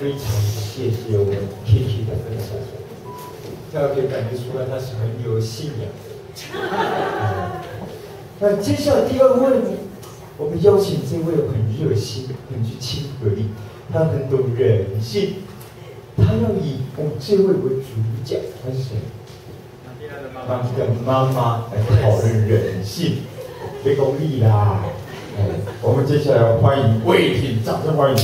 非常谢谢我们 Kiki 的分享，大家可以感觉出来他是很有信仰的。那接下来第二位呢，我们邀请这位很热心、很具亲和力，他很懂人性，他要以我们这位为主角，他是谁？当一个妈妈来讨论人性，别功利啦！我们接下来欢迎魏婷，掌声欢迎！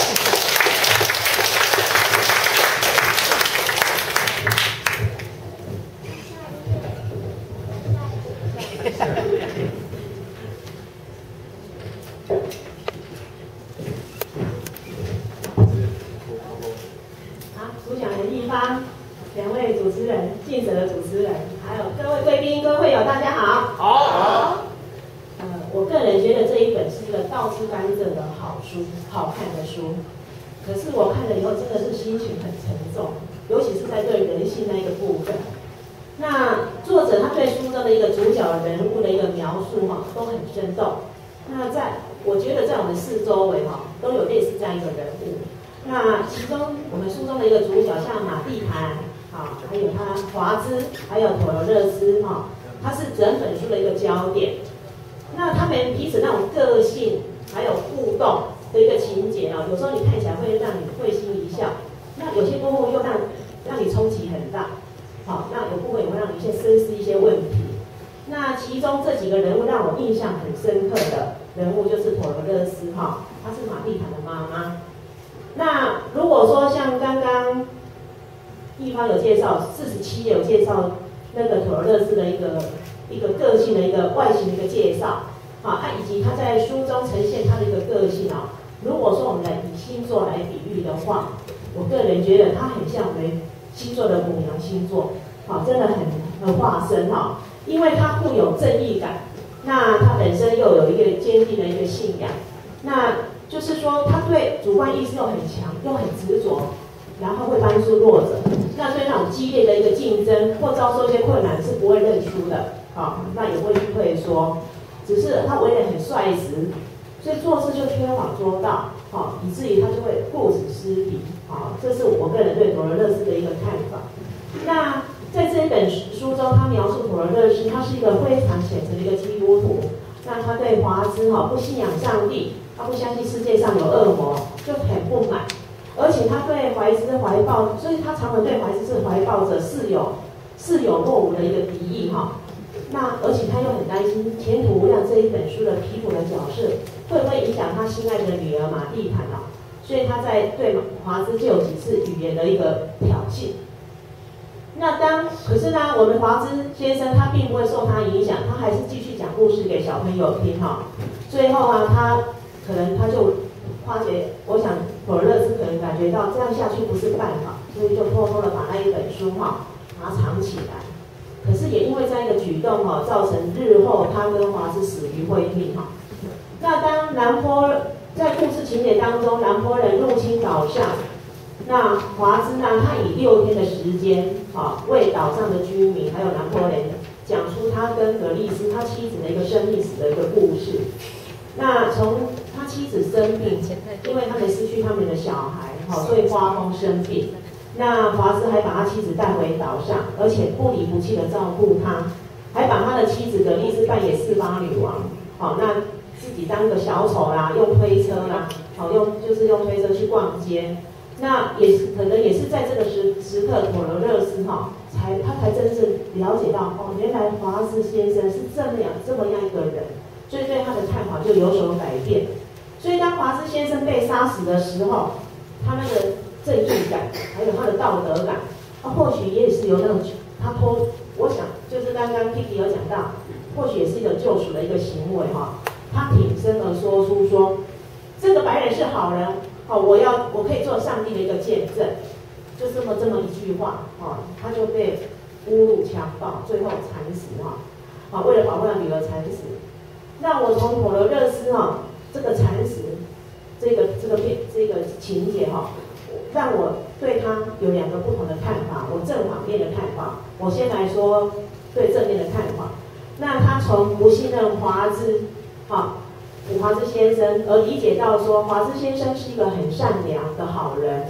好，主讲人一方，两位主持人，尽责的主持人，还有各位贵宾、各位会友，大家好。好。我个人觉得这一本是一个倒吃甘蔗的好书，好看的书。可是我看了以后，真的是心情很沉重，尤其是在对人性那一个部分。那作者他对书中的一个主角人物的一个描述都很生动。那我觉得在我们四周围都有类似这样一个人物。那其中我们书中的一个主角，像马蒂盘还有他华兹，还有妥罗热斯他是整本书的一个焦点。那他们彼此那种个性还有互动的一个情节有时候你看起来会让你会心一笑，那有些部分又让你冲击很大，那有部分也会让你深思一些问题。那其中这几个人物让我印象很深刻的人物就是妥罗热斯她是马蒂盘的妈妈。那如果说像刚刚一方有介绍47页有介绍那个妥罗热斯的一个个性的一个外形的一个介绍以及他在书中呈现他的一个个性如果说我们以星座来比喻的话，我个人觉得他很像我们星座的母羊星座真的很化身因为他富有正义感，那他本身又有一个坚定的一个信仰，那就是说他对主观意识又很强，又很执着，然后会帮助弱者。那对那种激烈的一个竞争或遭受一些困难是不会认输的，那也不会去退缩，只是他为人很率直，所以做事就天网捉道，以至于他就会顾此失彼，这是我个人对妥罗热斯的一个看法。那在这一本书中，他描述妥罗热斯，他是一个非常虔诚的一个基督徒。那他对华兹不信仰上帝，他不相信世界上有恶魔，就很不满。而且他对怀兹怀抱，所以他常常对怀兹是怀抱着似有若无的一个敌意那而且他又很担心《前途无量》这一本书的皮普的角色会不会影响他心爱的女儿马蒂盘所以他在对华兹就有几次语言的一个挑衅。可是呢，我们华兹先生他并不会受他影响，他还是继续讲故事给小朋友听最后他就发觉，我想妥罗热斯可能感觉到这样下去不是办法，所以就偷偷的把那一本书把它藏起来。可是也因为这样一个举动造成日后他跟华兹死于非命那当南坡在故事情节当中，南坡人入侵岛上，那华兹呢，他以6天的时间为岛上的居民还有南坡人讲出他跟格丽斯他妻子的一个生命史的一个故事。那从他妻子生病，因为他们失去他们的小孩所以发疯生病。那华兹还把他妻子带回岛上，而且不离不弃的照顾他，还把他的妻子格丽斯扮演4方女王那自己当个小丑啦，用推车啦用推车去逛街。那可能也是在这个时刻，妥罗热斯他才真正了解到原来华兹先生是这么样一个人，所以对他的看法就有所改变。所以当华兹先生被杀死的时候，他那个正义感还有他的道德感或许也是有那种我想就是刚刚 Kiki 有讲到，或许也是一个救赎的一个行为他挺身而说出说这个白人是好人我可以做上帝的一个见证，就这么一句话他就被侮辱强暴，最后惨死为了保护他女儿惨死。那我从妥罗热斯这个惨死这个情节让我对他有2个不同的看法，我正反面的看法。我先来说对正面的看法。那他从不信任华兹先生，而理解到说华兹先生是一个很善良的好人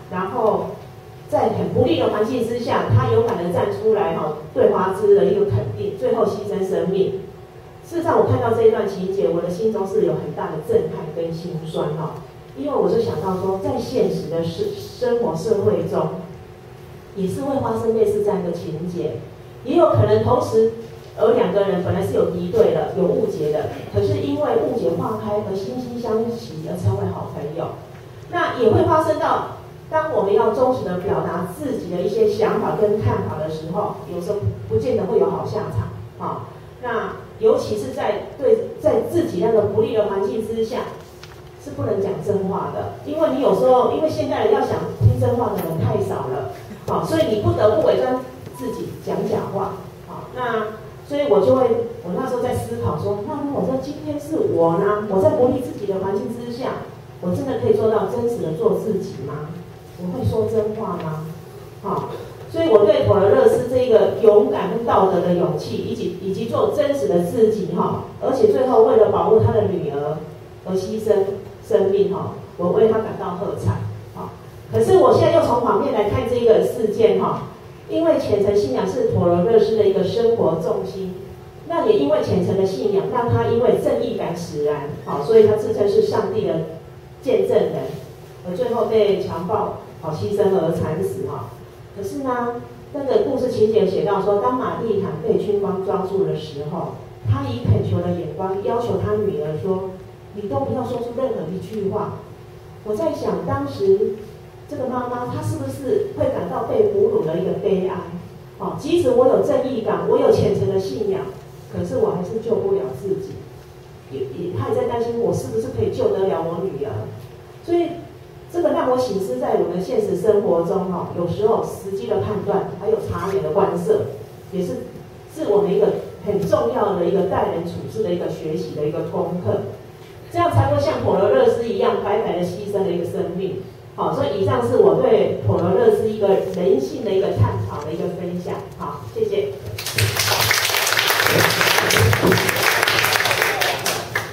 然后在很不利的环境之下，他勇敢的站出来对花枝的一个肯定，最后牺牲生命。事实上，我看到这一段情节，我的心中是有很大的震撼跟心酸因为我就想到说，在现实的生活社会中，也是会发生类似这样的情节，也有可能同时而两个人本来是有敌对的、有误解的，可是因为误解化开而惺惺相惜而成为好朋友。那也会发生到，当我们要忠实的表达自己的一些想法跟看法的时候，有时候不见得会有好下场那尤其是在自己那个不利的环境之下，是不能讲真话的，因为你有时候，因为现在人要想听真话的人太少了，所以你不得不伪装自己讲假话，那所以我那时候在思考说，那如果说今天是我呢，我在不利自己的环境之下，我真的可以做到真实的做自己吗？我会说真话吗？所以我对普罗热斯这一个勇敢跟道德的勇气，以及做真实的自己而且最后为了保护他的女儿而牺牲生命我为他感到喝彩可是我现在又从反面来看这个事件因为虔诚信仰是普罗热斯的一个生活重心，那也因为虔诚的信仰，让他因为正义感使然所以他自称是上帝的见证人，而最后被强暴牺牲而惨死可是呢，那个故事情节写到说，当玛丽坦被军官抓住的时候，他以恳求的眼光要求他女儿说：“你都不要说出任何一句话。”我在想，当时这个妈妈她是不是会感到被俘虏的一个悲哀？即使我有正义感，我有虔诚的信仰，可是我还是救不了自己。她也在担心我是不是可以救得了我女儿。所以这个让我省思，在我们现实生活中有时候时机的判断，还有察言的观色，也是我们一个很重要的一个待人处事的一个学习的一个功课，这样才会像普罗热斯一样白白的牺牲了一个生命。所以以上是我对普罗热斯一个人性的一个探讨的一个分享。好，谢谢。